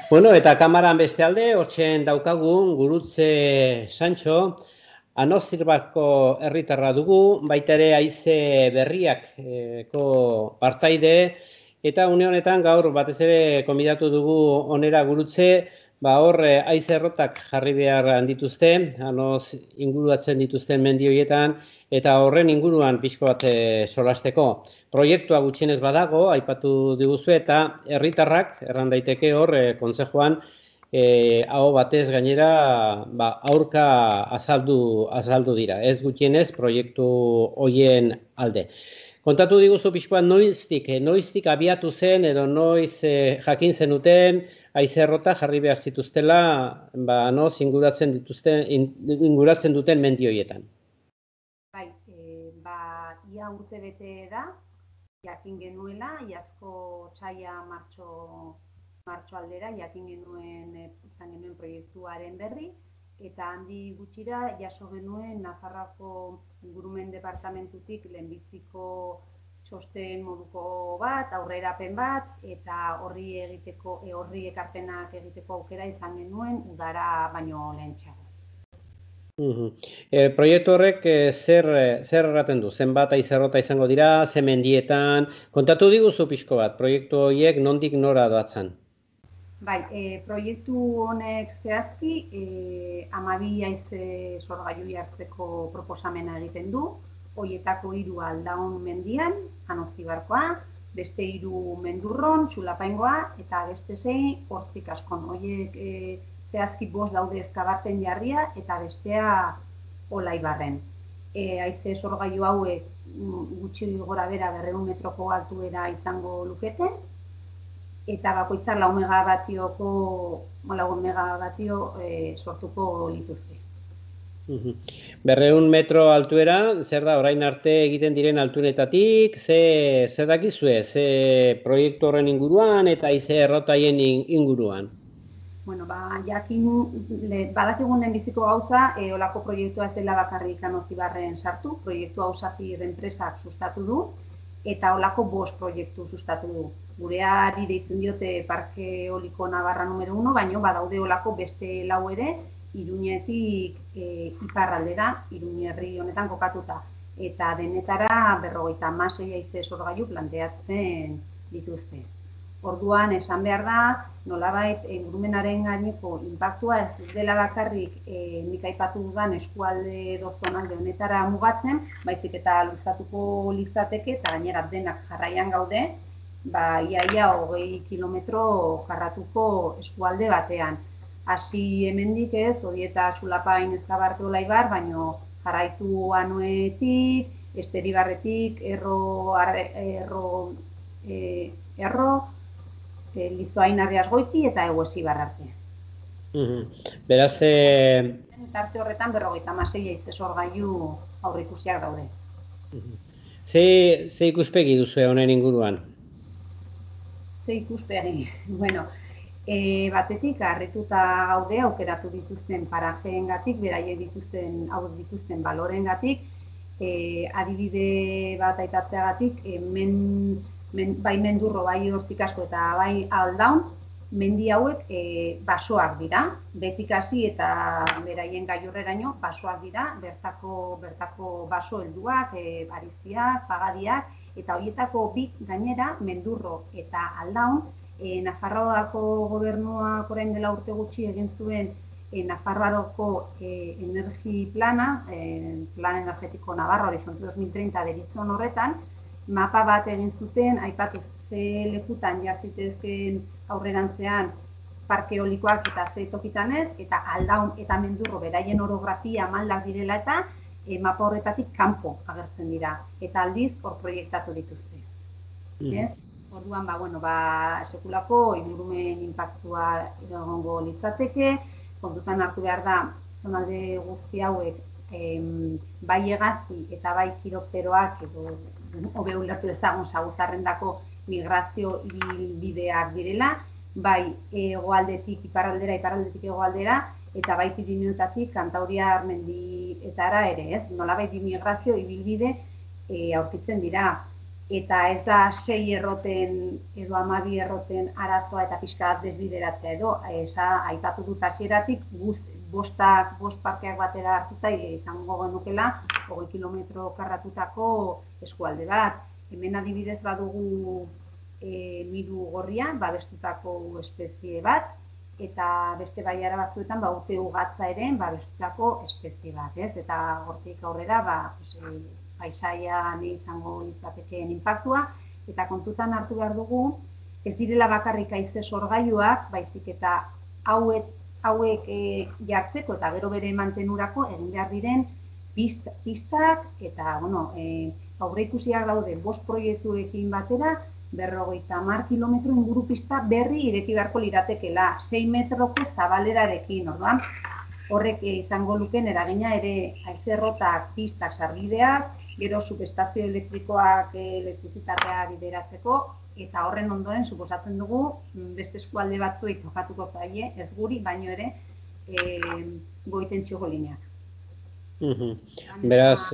Bueno, eta kamaran beste alde, hortzen daukagun, Gurutze Santxo, Anozirbako herritarra dugu, baita ere haize berriako partaide, eta une honetan gaur batez ere konbidatu dugu onera Gurutze, hor haize errotak jarri behar dituzte, anoz inguratzen dituzten mendi horietan, eta horren inguruan pixko bat solasteko. Proiektua gutxienez badago, aipatu diguzu, eta herritarrak, erran daiteke hor, kontzejoan, hau batez gainera aurka azaldu dira. Ez gutxienez proiektu hoien alde. Kontatu diguzu pixkoan noiztik abiatu zen edo noiz jakin zenuten haize errota jarri behar zituztela noz inguratzen duten mendi horietan. Bai, ia urte bete da, jakin genuela, iazko txaia martxo aldera, jakin genuen proiektuaren berri, eta handi gutxira jaso genuen Nafarroako Ingurumen Departamentutik lehenbiziko txosten moduko bat, aurrerapen bat, eta horri ekarpenak egiteko aukera izan genuen udara baino lehentxeago. Proiektu horrek zer erraten du? Zenbat haize errota izango dira, ze mendietan? Kontatu diguzu pixko bat, proiektu horiek nondik nora doatzen? Bai, proiektu honek zehazki 12 haize sorgailu jartzeko proposamena egiten du. Horietako 3 Aldaun mendian, Anozibarkoa, beste 3 Mendurron, Txulapaingoa, eta beste 6 Hortzikaskon. Horiek zehazki 5 daude Ezkabarten jarria eta bestea Olaibarren. Haize sorgailu hauek gutxi gora bera 200 metroko altuera izango luketen, eta bakoitza 4 megabatio sortuko lituzke. 200 metro altuera, zer da orain arte egiten diren altuenetatik, zer dakizue, ze proiektu horren inguruan eta haize errotaien inguruan? Bueno, badakigun lehenbiziko gauza, olako proiektua ez dela bakarrik Anozibarren sartu, proiektu hau Safir enpresak sustatu du, eta olako 5 proiektu sustatu du. Gureari deitzen diote Parke Eoliko Navarra número 1, baina badaude olako beste 4 ere, Iruñetik iparraldera, Iruñe herri honetan kokatuta. Eta denetara 56 haize sorgailu planteatzen dituzte. Orduan, esan behar da, nolabait ingurumenaren gaineko inpaktua ez dela bakarrik nik aipatu dudan eskualde dozonalde honetara mugatzen, baizik eta luzatuko litzateke eta gainera denak jarraian gaude, ia 20 kilometro karratuko eskualde batean. Hasi hemendik ez, Odieta, Txulapain, Ezkabarte, Olaibar, baino jarraitu Anoetik, Esteribarretik, Lizoain Arriasgoiti eta Eguesibar arte. Beraz, tarte horretan 56 haize sorgailu aurreikusiak daude. Ze ikuspegi duzu honen inguruan? Ze ikuspegi, bueno, batetik harrituta gaude aukeratu dituzten parajeengatik, beraiek dituzten baloreengatik, adibide bat aitatzeagatik, bai Mendurro, bai Hortzikasko eta bai Aldaun, mendi hauek basoak dira, betik hasi eta beraien gailurreraino basoak dira, bertako baso helduak, Bariziak, Pagadiak, eta horietako 2 gainera, Mendurro eta Aldaun, Nafarroako gobernuak orain dela urte gutxi egin zuen Nafarroako energi plana, Plan Energetiko Navarra Horizonte 2030 deritzon horretan, mapa bat egin zuten, aipatu ze lekutan jartzitezken aurrerantzean parke eolikoak eta ze tokitan ez, eta Aldaun eta Mendurro beraien orografia maldak direla eta mapa horretatik kanpo agertzen dira, eta aldiz hor proiektatu dituzte. Orduan, sekulako ingurumen inpaktua egongo litzateke, kontutan hartu behar da, zonalde guzti hauek bai hegazti eta bai kiropteroak edo hobe ulertu dezagun saguzarrendako migrazio ibilbideak direla, bai hegoaldetik iparraldera, iparraldetik hegoaldera, eta bai Pirinioetatik Kantauriar mendietara ere, ez? Nolabait migrazio ibilbide aurkitzen dira. eta ez da 6 erroten edo 12 erroten arazoa eta pixka bat desbideratzea edo, aipatu dut hasieratik bost parkeak batera hartuta izango genukela 20 kilometro karratutako eskualde bat. Hemen adibidez badugu miru gorria, babestutako espezie bat, eta beste baiara batzuetan urte ugatza ere babestutako espezie bat, ez? Eta hortik aurrera paisaian izango litzatekeen inpaktua, eta kontutan hartu behar dugu, ez direla bakarrik haize sorgailuak, baizik eta hauek jartzeko eta gero bere mantenurako egin behar diren pistak, eta aurreikusiak daude 5 proiektuekin batera, 50 kilometro inguru pista berri ireki beharko liratekela, 6 metroko zabalerarekin, orduan, horrek izango luken eragina ere haizerrotak, pistak, sarbideak, gero subestazio elektrikoak elektrizitatea bideratzeko, eta horren ondoren suposatzen dugu beste eskualde batzuei tokatuko zaie, ez guri, baino ere goitentsioko lineak. Beraz...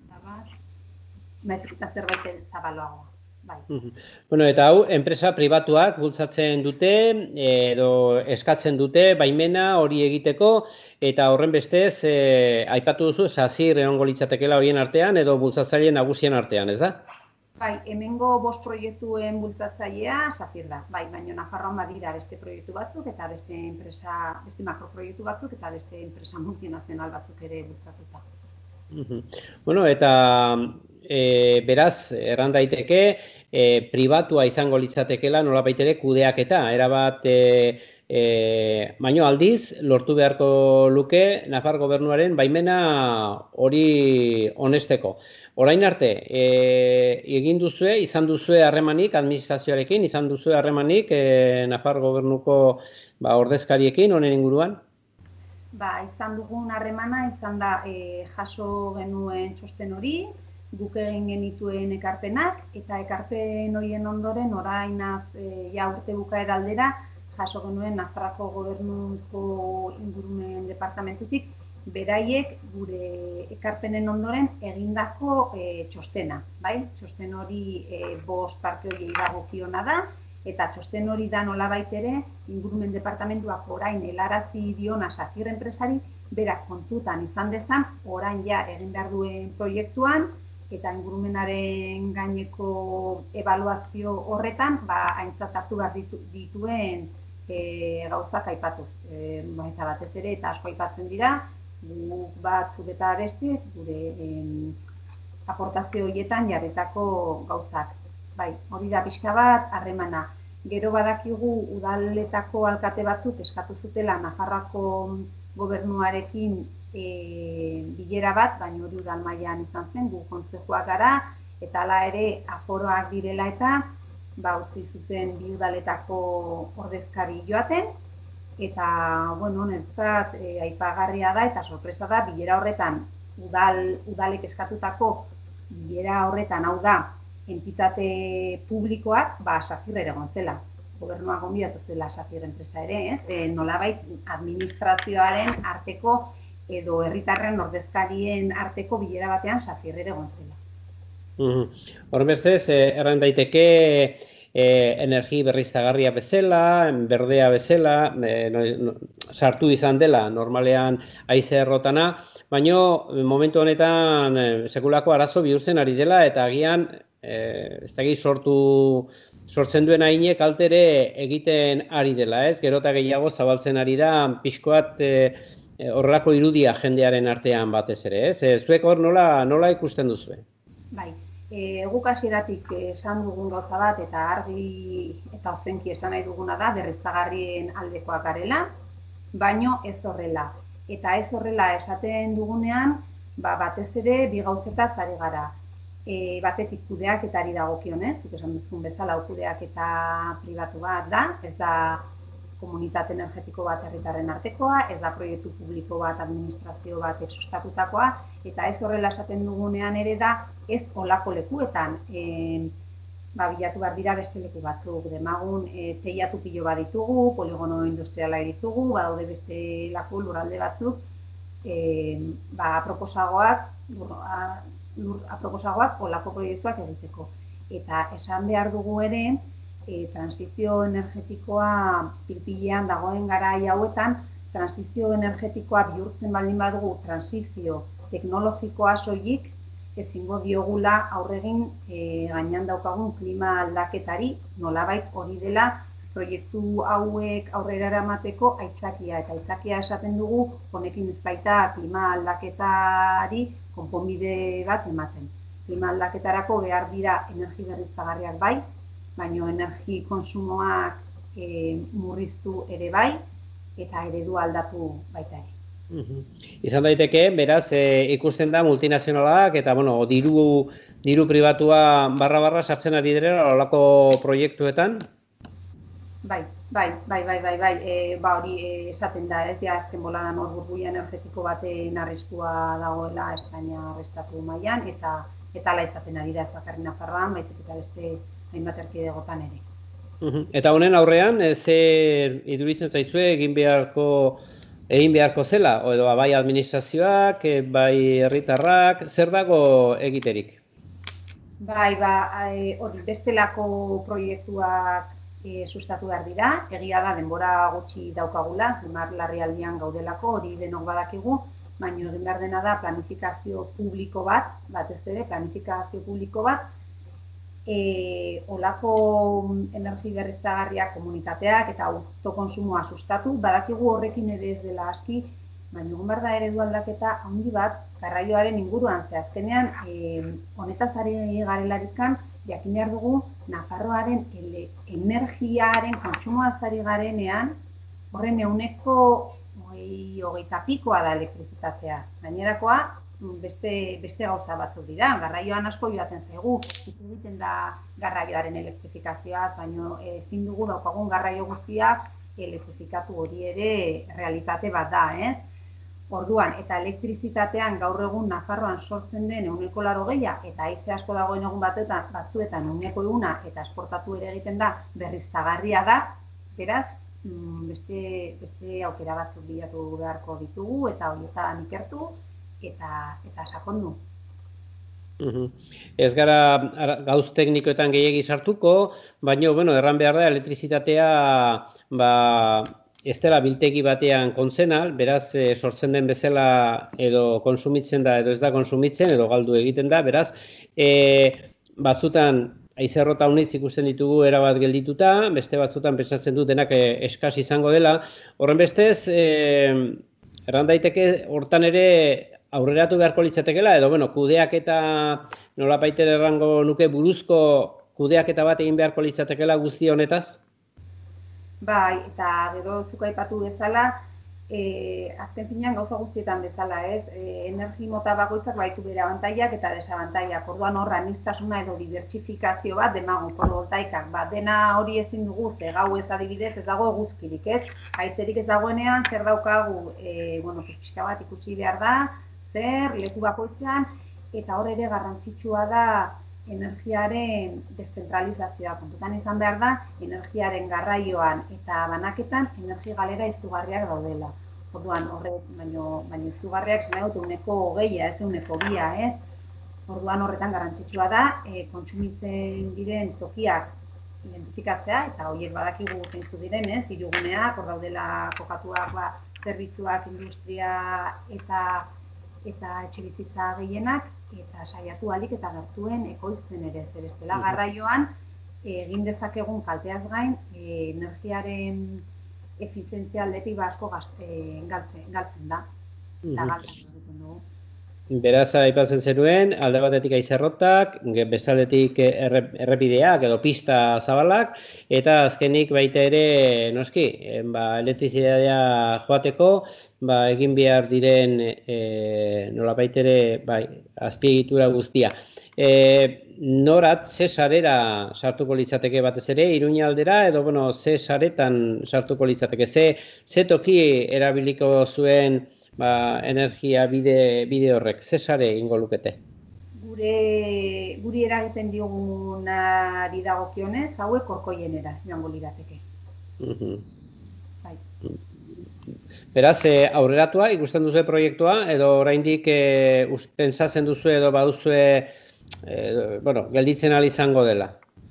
Metrika zerbait zabaloagoa. Bueno, eta hau, enpresa pribatuak bultzatzen dute edo eskatzen dute baimena hori egiteko, eta horren bestez, aipatu duzu, SACIR egongo litzatekeela horien artean edo bultzatzaile nagusien artean, ez da? Bai, hemengo 5 proiektuen bultzatzailea SACIR da, bai, baina Nafarroan badira beste proiektu batzuk eta beste makroproiektu batzuk eta beste enpresa multinazional batzuk ere bultzatuta. Bueno, eta beraz, erran daiteke, pribatua izango litzatekeela nolabait ere kudeaketa, erabat baino aldiz, lortu beharko luke Nafar gobernuaren baimena hori onesteko. Orain arte, izan duzue harremanik administrazioarekin, izan duzue harremanik Nafar gobernuko ordezkariekin honen inguruan? Izan dugun harremana, izan da jaso genuen txosten hori, guk egin genituen ekarpenak, eta ekarpen horien ondoren orainaz urte bukaera aldera jaso genuen Nafarroako gobernuko ingurumen departamentutik beraiek gure ekarpenen ondoren egindako txostena, bai? Txosten hori 5 parke horiei dagokiona da, eta txosten hori da nolabait ere ingurumen departamentuak orain helarazi diona SACIR enpresari berak kontutan izan dezan orain ja egin behar duen proiektuan eta ingurumenaren gaineko ebaluazio horretan aintzat hartu behar dituen gauzak aipatuz. Eta batez ere eta asko aipatzen dira, guk batzuk eta beste gure aportazio horietan jarritako gauzak. Bai, hori da pixka bat harremana. Gero badakigu udaletako alkate batzuk eskatu zutela Nafarroako gobernuarekin bilera bat, baina hori udal mailan izan zen, gu kontzejuak gara, eta hala ere aforoak direla eta utzi zuten bi udaletako ordezkari joaten, eta, niretzat aipagarria da eta sorpresa da, bilera horretan udalek eskatutako bilera horretan, hau da, entitate publikoak, SACIR ere egon zela. Gobernua gonbidatu zela SACIR enpresa ere, nolabait administrazioaren arteko edo herritarren ordezkarien arteko bilera batean SACIR ere egon zela. Horren bezez, erran daiteke energi berriztagarria bezala, berdea bezala, sartu izan dela normalean haize errotana, baina momentu honetan sekulako arazo bihurtzen ari dela eta agian ez dakit sortzen duen hainek altere egiten ari dela, ez? Gero eta gehiago zabaltzen ari da pixkoat horrelako irudia jendearen artean batez ere, ez? Zuek hor nola ikusten duzue? Bai, guk hasieratik esan dugun gauza bat eta argi eta ozenki esan nahi duguna da berriztagarrien aldekoak garela, baino ez horrela. Eta ez horrela esaten dugunean, batez ere bi gauzetaz ari gara. Batetik kudeaketari dagokionez, esan duzun bezala kudeaketa pribatu bat da, ez da komunitate energetiko bat herritarren artekoa, ez da proiektu publiko bat, administrazio bat sustatutakoa, eta ez horrela esaten dugunean ere da, ez olako lekuetan, bilatu behar dira beste leku batzuk, demagun teiatu pilo bat ditugu, poligono industriala ditugu, badaude beste laku lurralde batzuk, aproposagoak olako proiektuak egiteko. Eta esan behar dugu ere, transizio energetikoa pilpilean dagoen garai hauetan, transizio energetikoa bihurtzen baldin badugu transizio teknologikoa soilik, ezingo diogula aurregin gainean daukagun klima aldaketari, nolabait hori dela proiektu hauek aurrera eramateko aitzakia. Eta aitzakia esaten dugu, honekin ez baita klima aldaketari konponbide bat ematen. Klima aldaketarako behar dira energi berriztagarriak bai, baina energi konsumoak murriztu ere bai, eta eredua aldatu baita ere. Izan daiteke, beraz, ikusten da multinazionalak eta diru pribatua barra sartzen ari direla olako proiektuetan? Bai. Hori esaten da, ez ja azken boladan hor burbuila energetiko baten arriskua dagoela Espainia estatu mailan eta ala izaten ari da ez bakarrik Nafarroan, baizik eta beste hainbat erkidegotan ere. Eta honen aurrean, zer iduritzen zaizue egin beharko zela, edo bai administrazioak, bai herritarrak, zer dago egiterik? Bai, hori bestelako proiektuak sustatu behar dira, egia da denbora gutxi daukagula, larrialdian gaudelako, hori denok badakigu, baina egin behar dena da planifikazio publiko bat, batez ere planifikazio publiko bat, olako energi berriztagarriak komunitateak eta autokonsumoa sustatu, badakigu horrekin ere ez dela aski, baina egon behar da eredu aldaketa handi bat garraioaren inguruan, ze azkenean honetaz ari garelarikan, jakin behar dugu Nafarroaren energiaren kontsumoaz ari garenean, horren ehuneko 30% da elektrizitatea. Gainerakoa beste gauza batzuk dira, garraioan asko joaten zaigu, egiten da garraioaren elektrifikazioa, baina ezin dugu daukagun garraio guztiak elektrifikatu, hori ere realitate bat da, Orduan, eta elektrizitatean gaur egun Nafarroan sortzen den ehuneko 80 eta haize asko dagoen egun batzuetan ehuneko 1 eta esportatu ere egiten da berriztagarria da, beraz, beste aukera batzuk bilatu beharko ditugu eta horietan ikertu eta sakondu. Ez gara gauz teknikoetan gehiegi sartuko, baina, erran behar da, elektrizitatea, ez dela biltegi batean kontzenal, beraz, sortzen den bezala edo konsumitzen da, edo ez da konsumitzen, edo galdu egiten da, beraz, batzutan, haizerrota honitz ikusten ditugu erabat geldituta, beste batzutan pentsatzen dut denak eskas izango dela. Horren bestez, erran daiteke hortan ere aurreratu beharko litzatekeela, edo, kudeaketa nolabait errango nuke buruzko kudeaketa bat egin beharko litzatekeela guzti honetaz? Bai, eta gero zuk aipatu bezala, azken finean gauza guztietan bezala, energi mota bakoitzak baitu bere abantaiak eta desabantaiak. Orduan horra aniztasuna edo dibertsifikazio bat demagun fotovoltaikak. Dena hori ezin dugu, ze gau ez adibidez ez dago eguzkirik, haizerik ez dagoenean, zer daukagu, pixka bat ikusi behar da, zer, leku bakoitzean, eta hor ere garrantzitsua da energiaren deszentralizazioa. Kontutan izan behar da, energiaren garraioan eta banaketan energi galera izugarriak daudela. Orduan, baina izugarriak zen dut ehuneko 20, ez ehuneko 2, Orduan horretan garrantzitsua da, kontsumitzen diren tokiak identifikatzea, eta horiek badakigu zeintzu diren, hiriguneak, hor daudela kokatuak zerbitzuak, industria eta etxebizitza gehienak, eta saiatu ahalik eta gertuen ekoizten ere, zer bestela garraioan egin dezakegun kalteaz gain energiaren efizientzia aldetik asko galtzen da. Eta galtzen dugu. Beraz, aipatzen zenuen, alde batetik haizerrotak, bestaldetik errepideak edo pista zabalak, eta azkenik baita ere, noski, elektrizitatea joateko, egin behar diren nolabait ere azpiegitura guztia. Norat, ze sarera sartuko litzateke batez ere, Iruña aldera, edo, ze saretan sartuko litzateke, ze toki erabiliko zuen energia bide horrek, ze sare ingo lukete? Guri eragiten diogunari dagokionez, hauek korkoienera joango lirateke. Beraz, aurreratua ikusten duzu proiektua, edo oraindik pentsatzen duzu edo baduzue gelditzen ahal izango dela.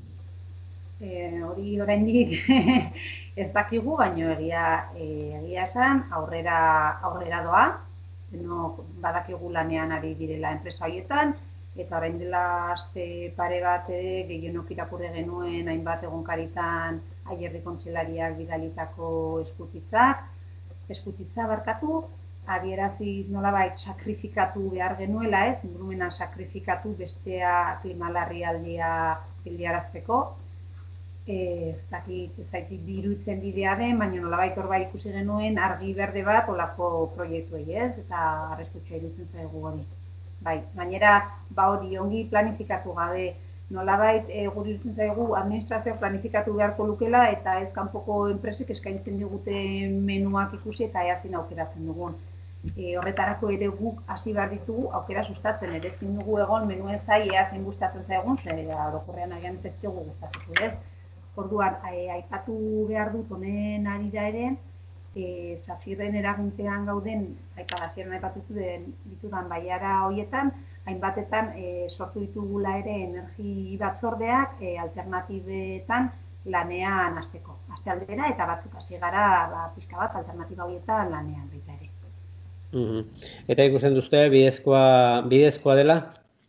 Hori oraindik ez dakigu, baino egia esan aurrera doa. Badakigu lanean ari direla enpresa horietan, eta orain dela aste pare bat gehienok irakurri genuen hainbat egunkaritan Aierri kontseilariak bidalitako eskutitza barkatu, adierazi nolabait sakrifikatu behar genuela, ingurumena sakrifikatu bestea klima larrialdia geldiarazteko. Ez dakit birutzen bidea den, baina nolabait hor bai ikusi genuen argi berde bat olako proiektuei, eta arrestutxea iruditzen zaigu hori. Bai, gainera, hori ongi planifikatu gabe, nolabait guri iruditzen zaigu administrazioak planifikatu beharko lukela eta ez kanpoko enpresek eskaintzen digute menuak ikusi eta eazin aukeratzen dugun. Horretarako ere guk hasi behar ditugu aukera sustatzen, ere ezin dugu egon menuen zai eazin gustatzen zaigun, orokorrean agian ez dugu gustatuko, ez? Orduan, aipatu behar dut honen arira ere, Safirren eraginpean gauden, hasieran aipatutu ditudan baiara horietan, hainbatetan sortu ditugula ere energi batzordeak alternatibetan lanean hasteko. Aste aldera eta batzuk hasi gara pixka bat alternatiba horietan lanean baita ere. Eta ikusten duzte bidezkoa dela?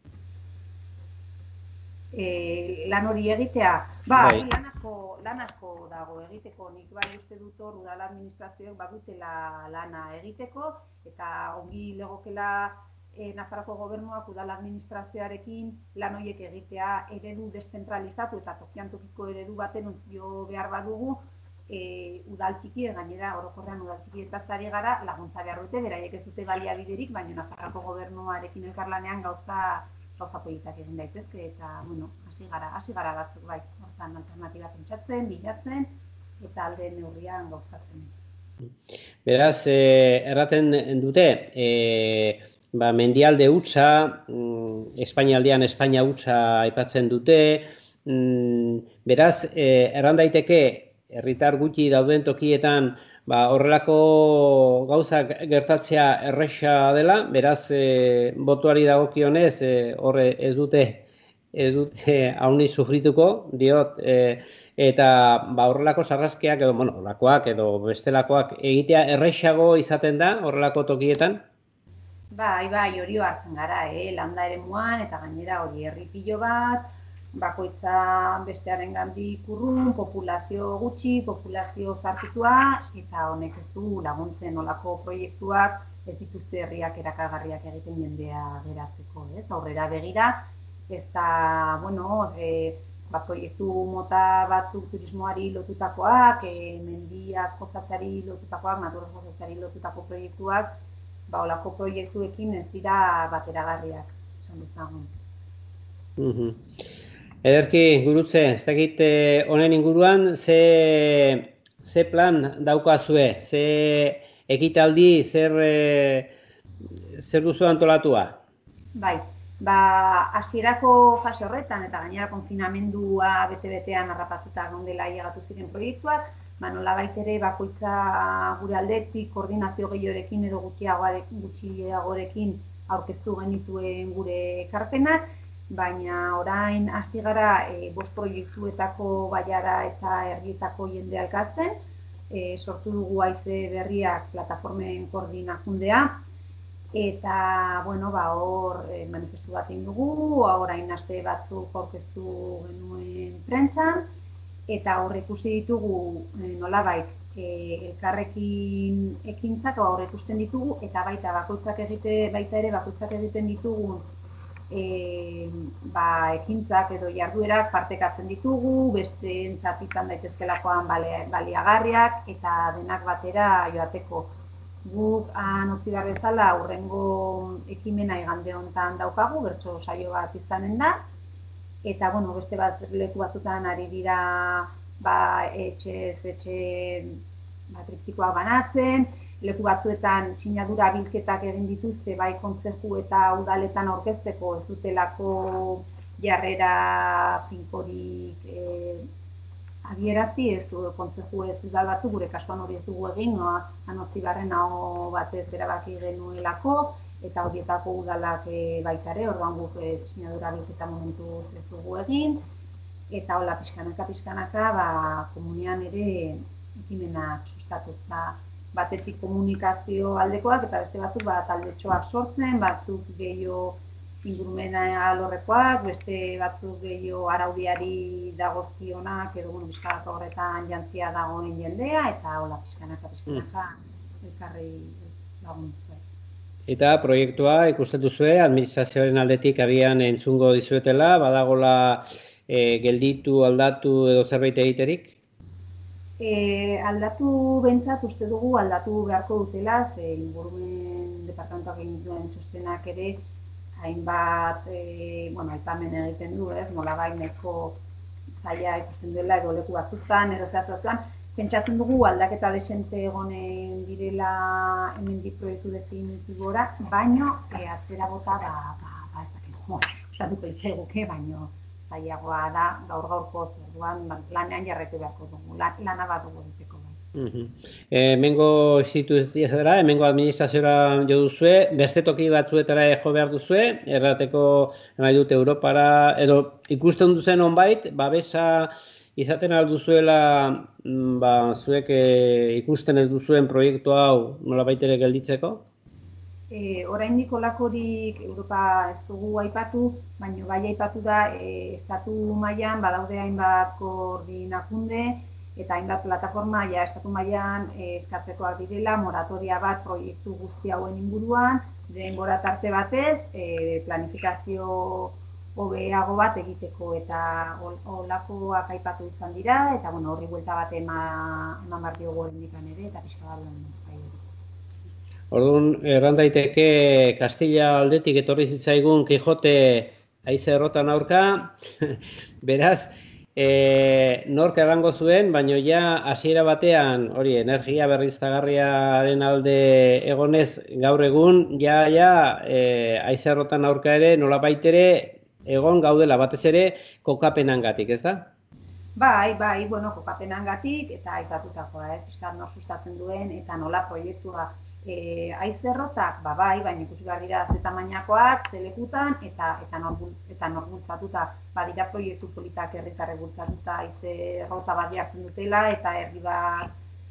Lan hori egitea, lan asko dago egiteko, nik bai uste dut hor udal administrazioek badutela lana egiteko, eta ongi legokela Nafarroko gobernuak udal administrazioarekin lan horiek egitea eredu deszentralizatu eta tokian tokiko eredu baten jo behar badugu, udal txiki, gainera orokorrean udal txikietaz ari gara, laguntza behar dute, beraiek ez dute baliabiderik, baina Nafarroko gobernuarekin elkarlanean gauza politak egin daitezke, eta, hasi gara batzuk bai, hortan alternatiba pentsatzen, bilatzen, eta alde neurrian gauzatzen. Beraz, erraten dute, mendialde hutsa, Espainialdean Espainia hutsa aipatzen dute, beraz, erran daiteke, herritar gutxi dauden tokietan, horrelako gauzak gertatzea erresa dela, beraz, botuari dagokionez, horre ez dute hauni sufrituko, diot, eta horrelako sarraskiak edo, horrelakoak edo bestelakoak egitea erresago izaten da horrelako tokietan? Bai, hori hartzen gara, landa eremuan, eta gainera hori herri pilo bat, bakoitza bestearen gandik urrun, populazio gutxi, populazio zartutua, eta honek ez du laguntzen olako proiektuak ez dituzte herriak erakagarriak egiten jendea geratzeko, aurrera begira, ez da, proiektu mota batzuk turismoari lotutakoak, mendiak jozatzari lotutakoak, naturak jozatzari lotutako proiektuak, olako proiektuekin ez dira bateragarriak, esan dezagun. Ederki, Gurutze, ez dakit honen inguruan, ze plan daukazue, ze ekitaldi, zer duzu antolatua? Bai, hasierako fase horretan eta gainera konfinamendua bete-betean harrapatuta gondela llegatu ziren proiektuak, nolabait ere bakoitza gure aldetik koordinazio gehiorekin edo gutxiagorekin aurkeztu genituen gure ekarpenak, baina orain hasi gara 5 proiektuetako baiara eta herrietako jendea elkartzen, sortu dugu haize berriak plataformen koordinakundea, eta hor manifestu bat egin dugu, orain aste batzuk aurkeztu genuen prentsan, eta hor ikusi ditugu nolabait elkarrekin ekintzak hor ikusten ditugu, eta bakoitzak egiten ditugun ekintzak edo jarduerak partekatzen ditugu, besteentzat izan daitezkelakoan baliagarriak eta denak batera joateko. Guk utzi behar bezala hurrengo ekimena igande honetan daukagu, bertso saio bat izanen da, eta beste leku batzutan ari dira etxez etxe triptikoak banatzen, leku batzuetan sinadura bilketak egin dituzte bai kontzeju eta udaletan aurkezteko ez dutelako jarrera finkorik adierazi, ez du kontzeju ez udal batzu, gure kasuan hori ez dugu egin, Anotzibarren hau batez erabaki genuelako, eta horietako udalak baita ere, orduan guk sinadura bilketa momentu ez dugu egin, eta hola pixkanaka, komunian ere ekimenak sustatuz, batetik komunikazio aldekoak eta beste batzuk taldetxoak sortzen, batzuk gehiago ingurumena alorrekoak, beste batzuk gehiago araudiari dagozkionak, edo pixkanaka horretan jantzia dagoen jendea, eta hola pixkanaka elkarri laguntzea. Eta proiektua ikusten duzue, administrazioaren aldetik abian entzungo dizuetela, badagola gelditu, aldatu edo zerbait egiterik? Aldatu bentsat uste dugu aldatu beharko dutela, ze ingurumen departamentoak egin duen txostenak ere hainbat aipamen egiten du, nolabait nahiko zaila ikusten duela edo leku batzutan, edo zehatzutan, pentsatzen dugu aldaketa desente egonen direla hemendik proiektu definitibora, baino atzera bota estatuko itzeguke, baino zailagoa da gaur-gaurko orduan lanean jarraitu beharko dugu, lana bat dugu egiteko. Hemengo instituzioetara, hemengo administraziora jo duzue, beste toki batzuetara jo behar duzue, errateko nahi dute Europara, edo ikusten duzen onbait, babesa izaten alduzuela zuek ikusten ez duzuen proiektu hau nolabait ere gelditzeko? Oraindik holakorik Europa ez dugu aipatu, baina bai aipatu da estatu mailan badaude hainbat koordinakunde eta hainbat plataforma estatu mailan eskatzekoak direla moratoria bat proiektu guzti hauen inguruan, denbora tarte batez, planifikazio hobeago bat egiteko eta holakoak aipatu izan dira, eta horri buelta bat eman behar diogu oraindikan ere, eta pixka bat Orduan, erran daiteke Kastilla aldetik etorri zitzaigun Kijote haize errotan aurka, beraz, nork errango zuen, baina ja hasiera batean, hori, energia berriztagarriaren alde egonez gaur egun, haize errotan aurka ere, nolabait ere, egon gaudela batez ere kokapenangatik, ez da? Bai, kokapenangatik eta aipatutakoa, pixkat nor sustatzen duen eta nola proiektua. Haize errotak, bai, baina ikusi behar dira ze tamainakoak, ze lekutan eta nor bultzatuta. Badira proiektu politak herritarrek bultzatuta haize errota bat jartzen dutela eta herri bat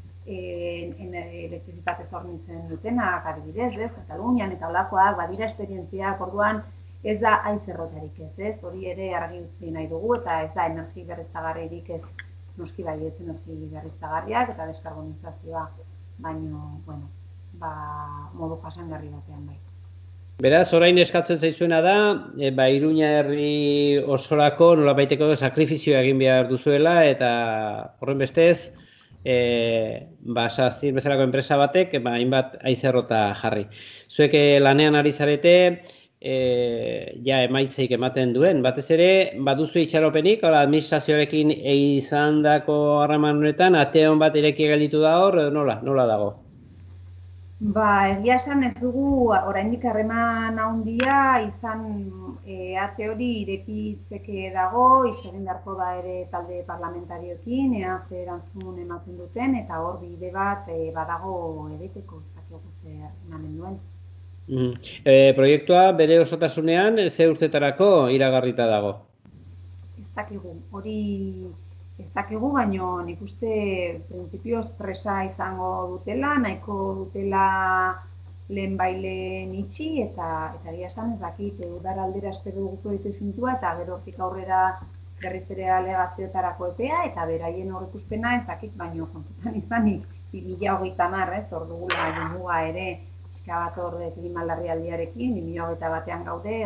elektrizitatez hornitzen dutenak, adibidez, Katalunian eta holakoak, badira esperientziak, orduan ez da haize errotarik ez, hori ere argi utzi nahi dugu eta ez da energi berriztagarririk ez, noski bai ez energi berriztagarriak eta deskarbonizazioa, baino, modu jasangarri batean bai. Beraz, orain eskatzen zaizuena da, Iruña herri osorako nolabaiteko sakrifizioa egin behar duzuela eta horren bestez, Sazir bezalako enpresa batek, hainbat haize errota jarri. Zuek lanean ari zarete, emaitzeik ematen duen, batez ere, baduzu itxaropenik, administrazioarekin izandako harreman honetan, ate hon bat ireki gelditu da hor, nola dago? Egia esan ez dugu oraindik harreman handia izan ate hori irekitzeke dago, hitz egin beharko da ere talde parlamentarioekin, ze erantzun ematen duten, eta hor bide bat badago egiteko, ez dakigu zer emanen duen. Proiektua bere osotasunean ze urtetarako iragarrita dago? Ez dakigu, hori ez dakigu, baina nik uste printzipioz presa izango dutela, nahiko dutela lehenbailen itxi eta egia esan ez dakit udara aldera espero dugu proiektu fintua eta gero hortik aurrera berriz ere alegazioetarako epea eta beraien aurreikuspena ez dakit, baina kontutan izanik 2030, hor dugula muga ere pixka bat hor klima larrialdiarekin, 2021 gaude,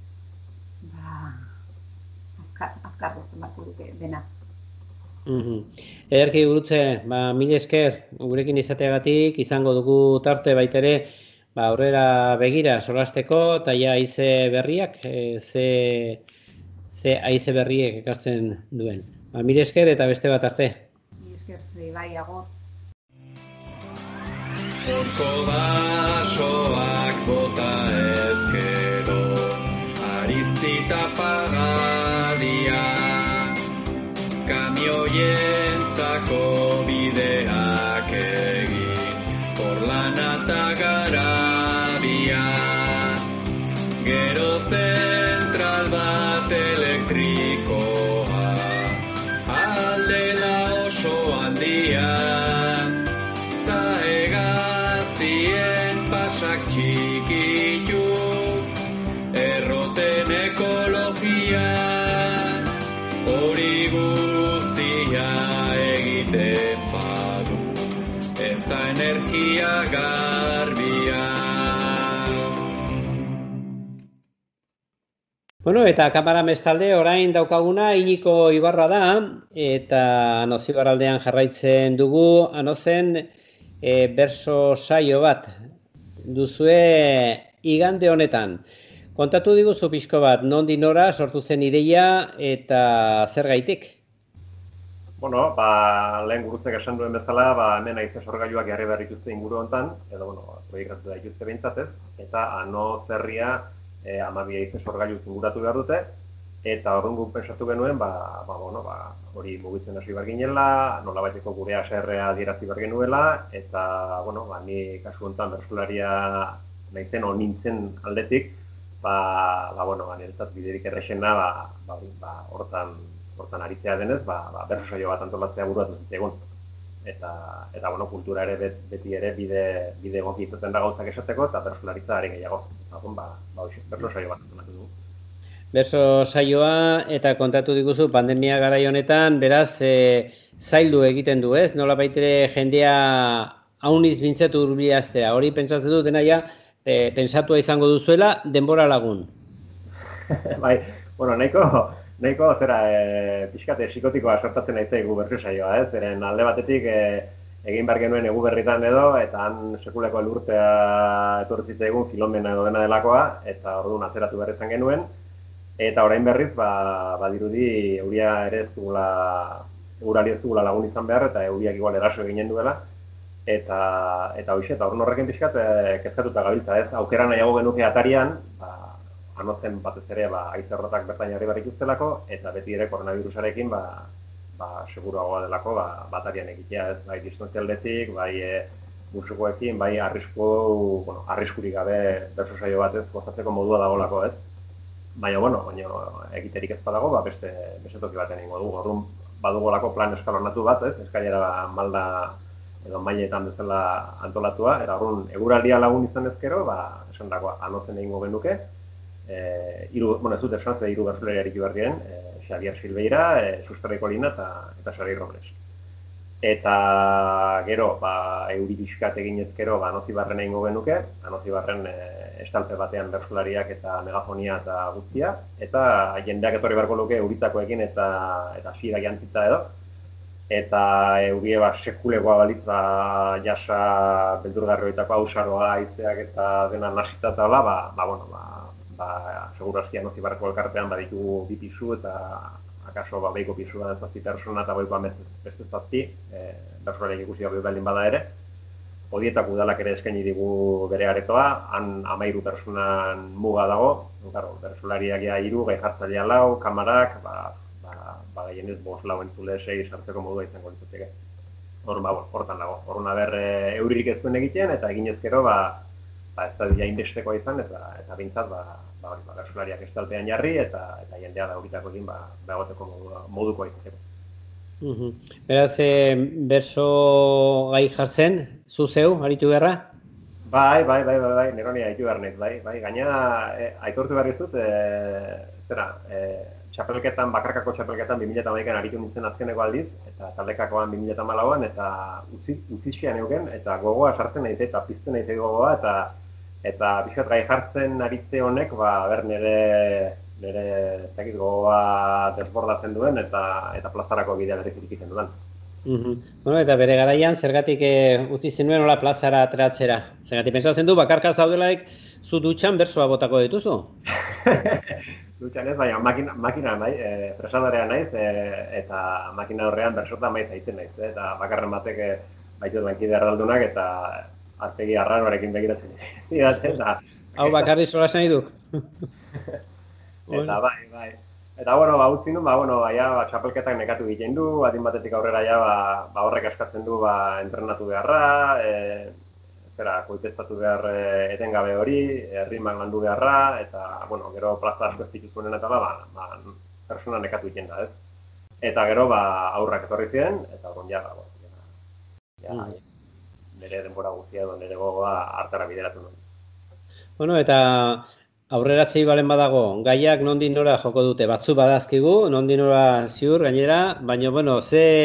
azkar duzten barko duke dena. Ederki gurutze, mila esker gurekin izateagatik, izango dugu tarte baitere aurrera begira solasteko eta haize berriak, ze haize berriek ekartzen duen. Mila esker eta beste bat arte. Mila esker, bai, agor. Horko basoak bota ezkero, ariztita pagadia, kamioientzako bideak egin, porlana eta garabia. hori guztia egiten badu, ez da energia garbia. Bueno, eta kamara bestalde orain daukaguna Iñiko Ibarra da, eta Anoz Ibarraldean jarraitzen dugu, Anozen berso saio bat duzue igande honetan. Kontatu diguzu pixko bat, nondik nora sortu zen ideia eta zergaitik? Bueno, lehen gurutzek esan duen bezala, hemen haize sorgailuak jarri behar dituzte inguru honetan, edo, proiektatu da dituzte behintzatez, eta Anoz herria 12 haize sorgailu inguratu behar dute, eta orduan guk pensatu genuen, hori mugitzen hasi behar ginela, nolabaiteko gure haserrea adierazi behar genuela, eta, ni kasu honetan bertsolaria naizen nintzen aldetik, niretzat biderik errexena, hortan aritzea denez, berso saio bat antolatzea buruatu zitzaigun. Eta kultura ere beti ere bide egoki izaten da gauzak esateko, eta bersolaritza are gehiago. Berso saio bat antolatu dugu. Berso saioa, eta kontatu diguzu pandemia garai honetan, beraz, zaildu egiten du, ez? Nola baitere jendea hauniz bintzatu hurbilaztea. Hori pentsatzen dut, dena pentsatua izango duzuela, denbora lagun. Nahiko pixkate psikotikoa sortatzen naizaigu berso saioa, ez? Zeren alde batetik egin behar genuen egu berritan edo, eta han sekuleko elurtea etorri zitzaigun Filomena edo dena delakoa, eta orduan atzeratu behar izan genuen, eta orain berriz, badirudi euria ere egurari ez dugula lagun izan behar, eta euriak igual eraso eginen duela, eta orduan horrekin pixkat kezkatuta gabiltza, ez? Aukera nahiago genuke atarian, Anozen batez ere haize horretak bertain jarri behar ikuztelako, eta beti ere koronavirusarekin seguruagoa delako atarian egitea, ez? Bai distantzialdetik, bai musukoekin, bai arriskurik gabe berso saio batez gozatzeko modua dagolako, ez? Baina, egiterik ez badago, beste toki baten egingo dugu. Orduan badugolako plan eskalonatu bat, ez? Eskailera malda edo mailetan bezala antolatua, eta orduan eguraldia lagun izan ezkero, esan dagoa, Anozen egingo genuke. Ez dut esan ze 3 bersolari aritu behar diren, Xavier Silveira, Susterrei Kolina eta Xavier Robles. Eta gero, euri bizkat egin ezkero, Anoz Ibarren egingo genuke, Anoz Ibarren estalpe batean bersolariak eta megafonia eta guztia, eta jendeak etorri beharko luke euritakoekin eta sira jantzita edo, eta eurie sekulegoa balitz jasa beldurgarri horietako hausaroa, haizeak eta dena nasita eta seguru aski Anoz Ibarreko elkartean baditugu 2 pisu eta akaso behiko pisua 7 persona eta behikoa beste 7, bersolariak ikusi gabe baldin bada ere. Horietako udalak ere eskaini digu bere aretoa, han 13 personan muga dago, bersolariak 3, gai jartzailea 4, kamarak, gehienez 5-4 entzule 6 sartzeko modua izango litzateke. Hortan dago. Horren euririk ez duen egiten, eta egin ezkero, ez da inbestekoa izan, eta bintzat, bersolariak estalpean jarri, eta jendea da horitako egin, begoteko modukoa izateko. Beraz, berso gai jartzen, zu zeu, aritu beharra? Bai, neronia aritu behar nez, bai. Gaina, aitortu behar izut, txapelketan, bakarkako txapelketan 2011an aritu nintzen azkeneko aldiz, eta taldekakoan 2014an, eta utzixean euken, eta gogoa sartzen nahi eta pizten nahi gogoa, eta pixkat gai jartzen aritze honek, nire zakit gogoa desbordatzen duen, eta plazarako bidea berriz irikiten duen. Eta bere garaian, zergatik utzi zenuen hola plazara ateratzera? Zergatik pentsatzen du, bakarka zaudelaik zu dutxan bersoa botako dituzu? Dutxan ez, baina makina nahi, fresadarea naiz, eta makina horrean bersota maiz aiten naiz, eta bakarren batek baitut bankide ardaldunak, eta artegi arraroarekin begiratzen dira. Hau bakarri sola nahi duk? Eta bai. Eta, utzi nun, txapelketak nekatu egiten du, adin batetik aurrera horrek askatzen du entrenatu beharra, koiteztatu behar etengabe hori, rimak landu beharra, eta, gero plaza asko ez dituzunen eta persona nekatu egiten da, ez? Eta gero, aurrak etorri ziren, eta nire denbora guztia edo nire gogoa hartara bideratu nuen. Eta aurreratzei balen badago, gaiak nondik nora joko dute, batzu badazkigu, nondik nora ziur gainera, baina, bueno,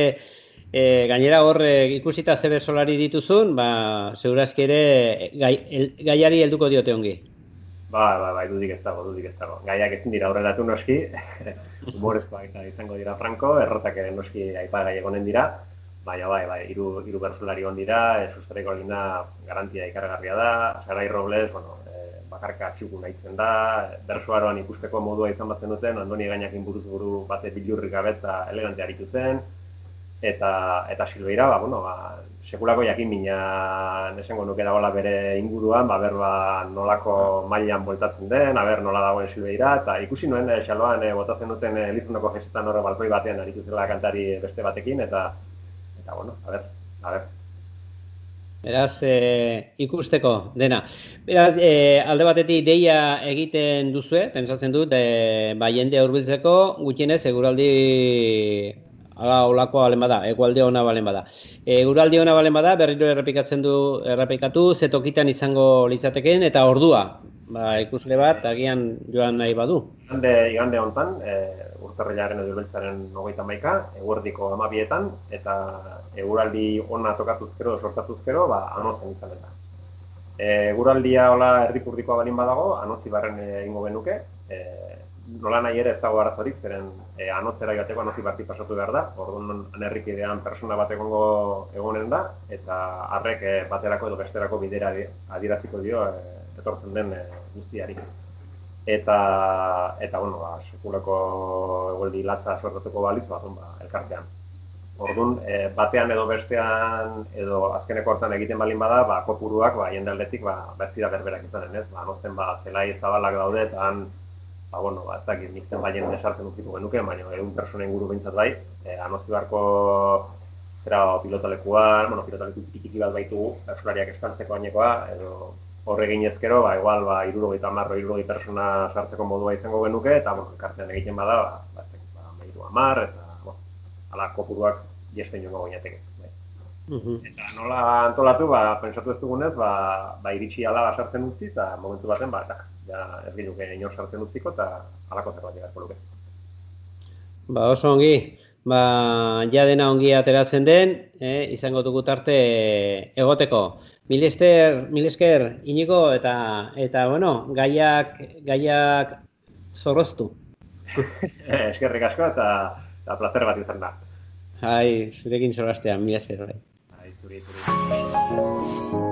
gainera hor ikusita ze bersolari dituzun, ba, segurazki ere gaiari helduko diote ongi. Bai, dudik ez dago. Gaiak ezin dira aurreratu noski, humorezkoak eta izango dira franko, errotak noski aipagai egonen dira, baina bai, hiru bersolari on dira, sustraiko egina garantia ikargarria da, Sarai Robles, bueno, bakarka txukun nahitzen da, bersoaroan ikusteko modua izan batzen duten, Andoni Gainakin buruz buru bate bilurrik gabe eta elegante aritu zen, eta Silveira, sekulako jakin-mina esango nuke dagoela bere inguruan, ber nolako mailan bueltatzen den, nola dagoen Silveira, eta ikusi nuen xaloan botatzen duten Elizondoko festetan horre balkoi batean aritu zela kantari beste batekin, eta bueno, a ber. Beraz, ikusteko dena. Beraz, alde batetik deia egiten duzue, pentsatzen dut, jendea hurbiltzeko, gutxienez, eguraldi olakoa balen bada, egualde ona balen bada. Eguraldi ona balen bada, berriro errepikatu, ze tokitan izango litzateken, eta ordua, ikusle bat, agian joan nahi badu. Igande hontan, urtarrilaren edo beltzaren 31, eguerdiko 12etan, eta eguraldi ona tokatuz gero, sortatuz gero, Anotzen izanen da. Eguraldia hola erdipurdikoa balin badago, Anotzi barren egingo genuke, nola nahi ere ez dago arazorik, zeren Anotzera joateko Anotzi barti pasatu behar da, orduan anerrikidean persona bat egonen da, eta harrek baterako edo besterako bidera adieraziko dio etortzen den guztiari. Eta sekulako egoldi latza sortatuko balitz, elkartean. Orduan, batean edo bestean, edo azkeneko hortan egiten balin bada, kopuruak, jende aldetik, ez dira berberak izanen, ez? Anotzen, zelai zabalak daude, eta han, ez dakit, nizten jende sartzen utziko genuke, baina 100 persona inguru behintzat bai, Anozi barko pilotalekuan, pilotaleku tiki bat baitugu, bersolariak eskantzeko ainekoa, edo horre ginezkero, igual 70-80 persona sartzeko modua izango genuke, eta elkartean egiten bada, 10, eta ala kopuruak jesten jongo goinateke. Eta nola antolatu, pentsatu ez dugunez, iritsi ala sartzen utzi, eta momentu baten, ez ginuke inor sartzen utziko, eta alako zerbait egarko luke. Oso ongi, dena ongi ateratzen den, izango dugu tarte egoteko. Mil esker, Iñigo, eta bueno, gaiak zorroztu. Eskerrik asko, eta placer bat izan da. Zurekin zorraztean, mil esker. Zuri.